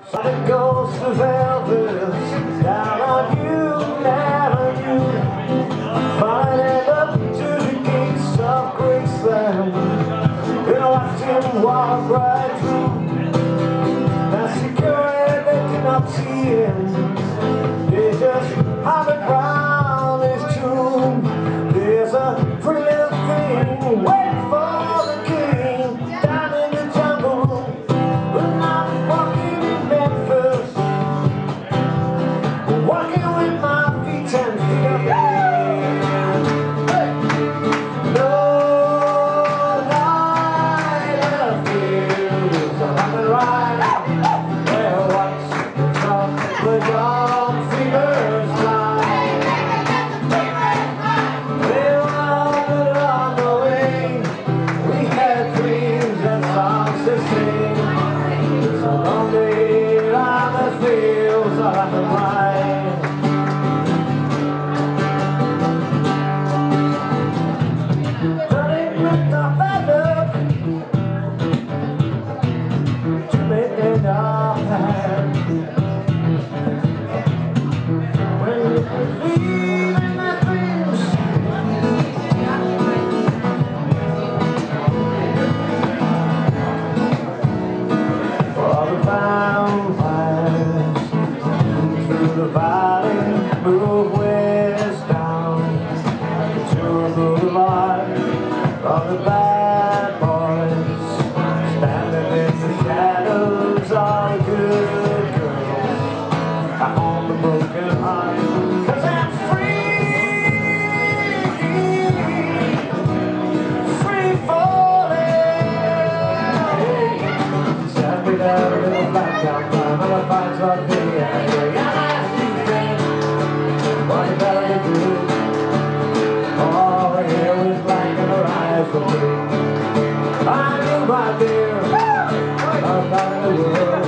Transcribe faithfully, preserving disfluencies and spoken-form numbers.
The ghost of Elvis down on Union Avenue, finding up to the gates of Graceland. Then I watched him walk right through. Now security, they did not see him. They just hovered round his tomb. There's a pretty little thing waiting for the king down in the jungle. But I'm walking in Memphis, walking with my feet ten feet up in the air. No night of fears, I'm on the ride where what's the top the young fevers fly. Well, on the way, we had dreams and songs to sing. It's a long day on the fields of the vine. Running with the feather to make it our hand. When you believe in my dreams, for the vampires through the valley, move west down to a boulevard of the bad boys, standing in the shadows of good girls. I own the broken heart, 'cause I'm free, free falling. Set me down a little black down, I'm gonna find something. What you better do? All her hair was black and her eyes were blue. I knew, my dear, about the world.